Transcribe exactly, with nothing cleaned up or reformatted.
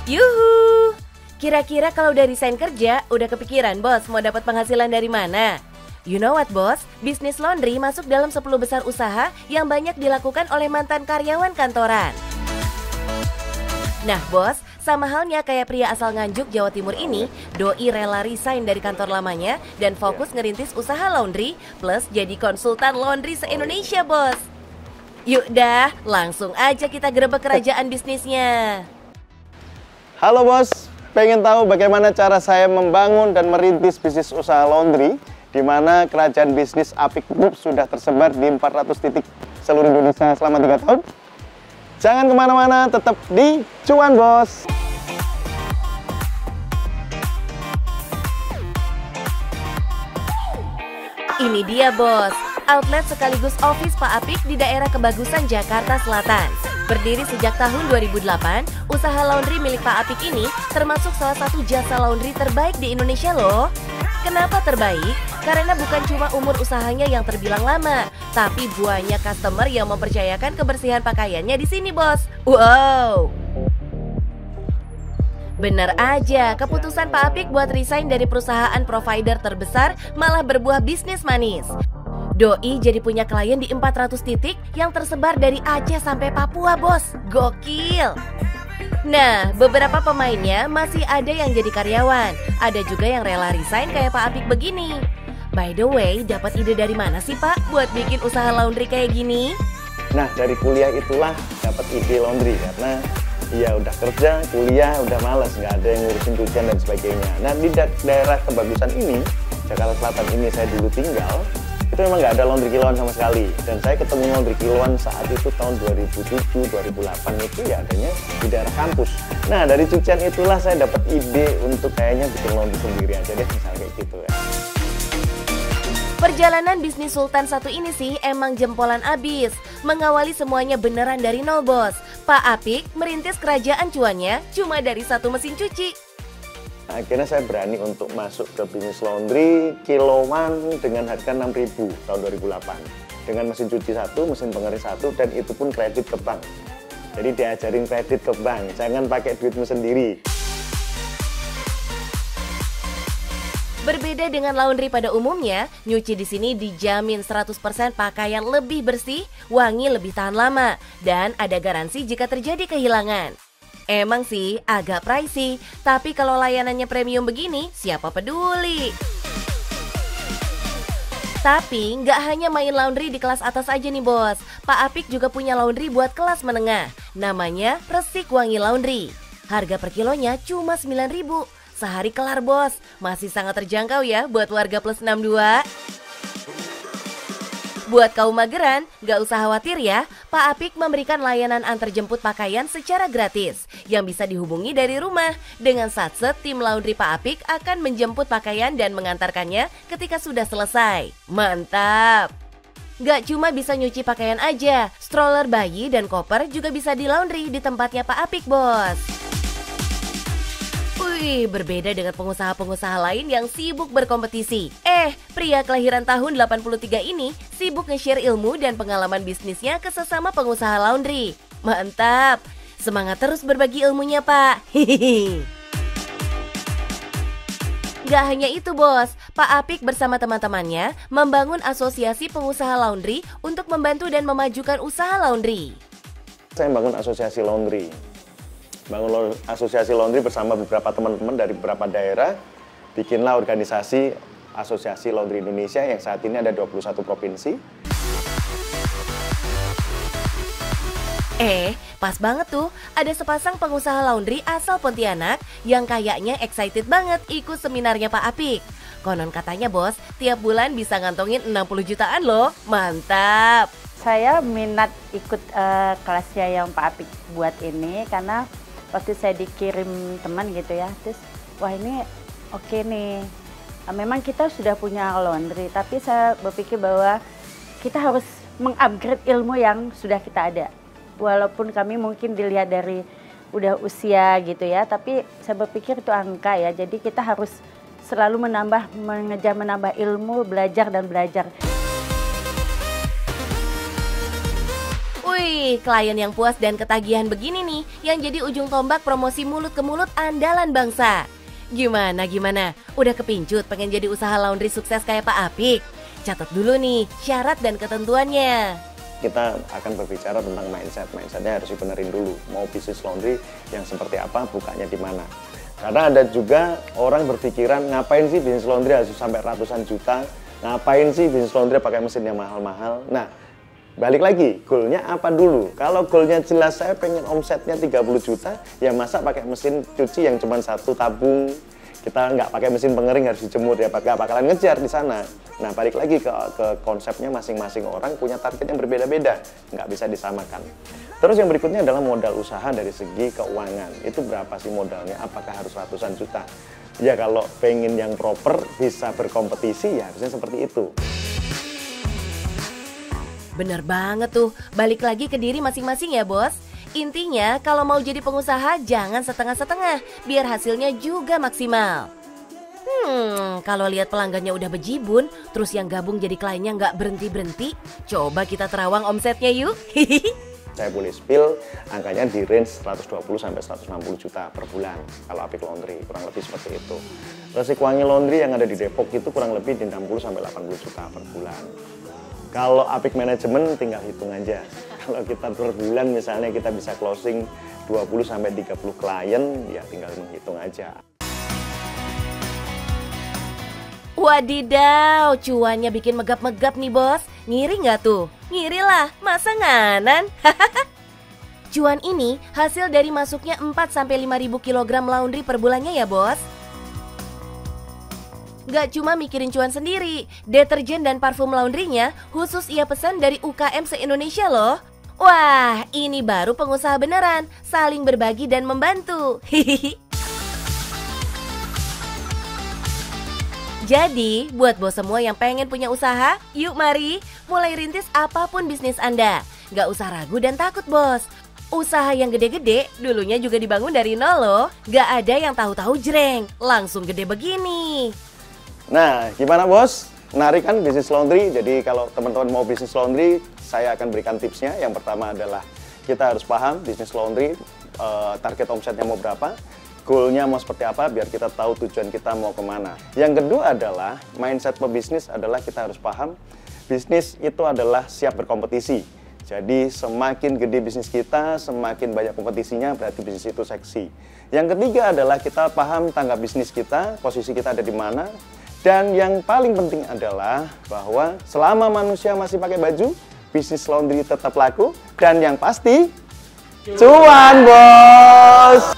Yuhu! Kira-kira kalau udah resign kerja, udah kepikiran bos mau dapat penghasilan dari mana? You know what bos? Bisnis laundry masuk dalam sepuluh besar usaha yang banyak dilakukan oleh mantan karyawan kantoran. Nah bos, sama halnya kayak pria asal Nganjuk, Jawa Timur ini, Doi rela resign dari kantor lamanya dan fokus ngerintis usaha laundry plus jadi konsultan laundry se-Indonesia bos. Yuk dah, langsung aja kita gerebek kerajaan bisnisnya. Halo bos, pengen tahu bagaimana cara saya membangun dan merintis bisnis usaha laundry di mana kerajaan bisnis Apik Group sudah tersebar di empat ratus titik seluruh Indonesia selama tiga tahun? Jangan kemana-mana, tetap di Cuan Bos. Ini dia bos, outlet sekaligus office Pak Apik di daerah Kebagusan, Jakarta Selatan. Berdiri sejak tahun dua ribu delapan, usaha laundry milik Pak Apik ini termasuk salah satu jasa laundry terbaik di Indonesia loh. Kenapa terbaik? Karena bukan cuma umur usahanya yang terbilang lama, tapi banyak customer yang mempercayakan kebersihan pakaiannya di sini bos. Wow! Bener aja, keputusan Pak Apik buat resign dari perusahaan provider terbesar malah berbuah bisnis manis. Doi jadi punya klien di empat ratus titik yang tersebar dari Aceh sampai Papua bos. Gokil! Nah, beberapa pemainnya masih ada yang jadi karyawan. Ada juga yang rela resign kayak Pak Apik begini. By the way, dapat ide dari mana sih Pak buat bikin usaha laundry kayak gini? Nah, dari kuliah itulah dapat ide laundry karena iya udah kerja, kuliah, udah malas, nggak ada yang ngurusin cucian dan sebagainya. Nah, di da daerah Kebagusan ini, Jakarta Selatan ini saya dulu tinggal, itu memang nggak ada laundry kiloan sama sekali. Dan saya ketemu laundry kiloan saat itu tahun dua ribu tujuh dua ribu delapan itu ya adanya di daerah kampus. Nah, dari cucian itulah saya dapat ide untuk kayaknya bikin laundry sendiri aja deh, misalnya kayak gitu ya. Perjalanan bisnis Sultan satu ini sih emang jempolan abis. Mengawali semuanya beneran dari nol bos. Pak Apik merintis kerajaan cuannya cuma dari satu mesin cuci. Akhirnya saya berani untuk masuk ke bisnis laundry kiloan dengan harga enam ribu tahun dua ribu delapan. Dengan mesin cuci satu, mesin pengering satu, dan itu pun kredit ke bank. Jadi diajarin kredit ke bank, jangan pakai duitmu sendiri. Berbeda dengan laundry pada umumnya, nyuci di sini dijamin seratus persen pakaian lebih bersih, wangi lebih tahan lama, dan ada garansi jika terjadi kehilangan. Emang sih agak pricey, tapi kalau layanannya premium begini, siapa peduli? Tapi nggak hanya main laundry di kelas atas aja nih bos, Pak Apik juga punya laundry buat kelas menengah, namanya Resik Wangi Laundry. Harga per kilonya cuma sembilan ribu. Sehari kelar bos, masih sangat terjangkau ya buat warga plus enam puluh dua. Buat kaum mageran, gak usah khawatir ya, Pak Apik memberikan layanan antar jemput pakaian secara gratis yang bisa dihubungi dari rumah. Dengan satset, tim laundry Pak Apik akan menjemput pakaian dan mengantarkannya ketika sudah selesai. Mantap! Gak cuma bisa nyuci pakaian aja, stroller bayi dan koper juga bisa di laundry di tempatnya Pak Apik bos. Wih, berbeda dengan pengusaha-pengusaha lain yang sibuk berkompetisi. Eh, pria kelahiran tahun delapan puluh tiga ini sibuk nge-share ilmu dan pengalaman bisnisnya ke sesama pengusaha laundry. Mantap! Semangat terus berbagi ilmunya, Pak. Hihihi. Gak hanya itu bos, Pak Apik bersama teman-temannya membangun asosiasi pengusaha laundry untuk membantu dan memajukan usaha laundry. Saya bangun asosiasi laundry. Bangun asosiasi laundry bersama beberapa teman-teman dari beberapa daerah, bikinlah organisasi Asosiasi Laundry Indonesia yang saat ini ada dua puluh satu provinsi. Eh, pas banget tuh, ada sepasang pengusaha laundry asal Pontianak yang kayaknya excited banget ikut seminarnya Pak Apik. Konon katanya bos, tiap bulan bisa ngantongin enam puluh jutaan loh, mantap! Saya minat ikut uh, kelasnya yang Pak Apik buat ini karena waktu saya dikirim teman gitu ya, terus wah ini oke okay nih. Memang kita sudah punya laundry, tapi saya berpikir bahwa kita harus mengupgrade ilmu yang sudah kita ada. Walaupun kami mungkin dilihat dari udah usia gitu ya, tapi saya berpikir itu angka ya. Jadi kita harus selalu menambah, mengejar menambah ilmu, belajar dan belajar. Wih, klien yang puas dan ketagihan begini nih yang jadi ujung tombak promosi mulut ke mulut andalan bangsa. Gimana, gimana? Udah kepincut pengen jadi usaha laundry sukses kayak Pak Apik? Catat dulu nih syarat dan ketentuannya. Kita akan berbicara tentang mindset. Mindsetnya harus dibenerin dulu. Mau bisnis laundry yang seperti apa, bukanya di mana. Karena ada juga orang berpikiran, ngapain sih bisnis laundry harus sampai ratusan juta? Ngapain sih bisnis laundry pakai mesin yang mahal-mahal? Nah, balik lagi, goalnya apa dulu? Kalau goalnya jelas, saya pengen omsetnya tiga puluh juta, ya masa pakai mesin cuci yang cuma satu tabung? Kita nggak pakai mesin pengering harus dijemur, ya nggak bakalan ngejar di sana. Nah, balik lagi ke, ke konsepnya masing-masing orang punya target yang berbeda-beda, nggak bisa disamakan. Terus yang berikutnya adalah modal usaha dari segi keuangan. Itu berapa sih modalnya? Apakah harus ratusan juta? Ya kalau pengen yang proper, bisa berkompetisi, ya harusnya seperti itu. Bener banget tuh, balik lagi ke diri masing-masing ya bos. Intinya kalau mau jadi pengusaha jangan setengah-setengah, biar hasilnya juga maksimal. Hmm, kalau lihat pelanggannya udah bejibun, terus yang gabung jadi kliennya nggak berhenti-berhenti, coba kita terawang omsetnya yuk. Saya boleh spill, angkanya di range seratus dua puluh sampai seratus enam puluh juta per bulan kalau Apik Laundry, kurang lebih seperti itu. Resik Wangi Laundry yang ada di Depok itu kurang lebih di enam puluh sampai delapan puluh juta per bulan. Kalau Apik Manajemen tinggal hitung aja. Kalau kita per bulan misalnya kita bisa closing dua puluh sampai tiga puluh klien, ya tinggal menghitung aja. Wadidaw, cuannya bikin megap-megap nih bos. Ngiri nggak tuh? Ngiri lah, masa nganan? Cuan ini hasil dari masuknya empat sampai lima ribu kilogram laundry per bulannya ya bos. Gak cuma mikirin cuan sendiri, deterjen dan parfum laundrynya khusus ia pesan dari U K M se-Indonesia loh. Wah, ini baru pengusaha beneran, saling berbagi dan membantu. Hihihi. Jadi, buat bos semua yang pengen punya usaha, yuk mari mulai rintis apapun bisnis Anda. Gak usah ragu dan takut bos. Usaha yang gede-gede dulunya juga dibangun dari nol loh. Gak ada yang tahu-tahu jreng, langsung gede begini. Nah, gimana bos? Menarik kan bisnis laundry? Jadi kalau teman-teman mau bisnis laundry, saya akan berikan tipsnya. Yang pertama adalah kita harus paham bisnis laundry, uh, target omsetnya mau berapa. Goalnya mau seperti apa biar kita tahu tujuan kita mau kemana. Yang kedua adalah mindset pebisnis adalah kita harus paham bisnis itu adalah siap berkompetisi. Jadi semakin gede bisnis kita, semakin banyak kompetisinya, berarti bisnis itu seksi. Yang ketiga adalah kita paham tangga bisnis kita, posisi kita ada di mana. Dan yang paling penting adalah bahwa selama manusia masih pakai baju, bisnis laundry tetap laku. Dan yang pasti, cuan bos!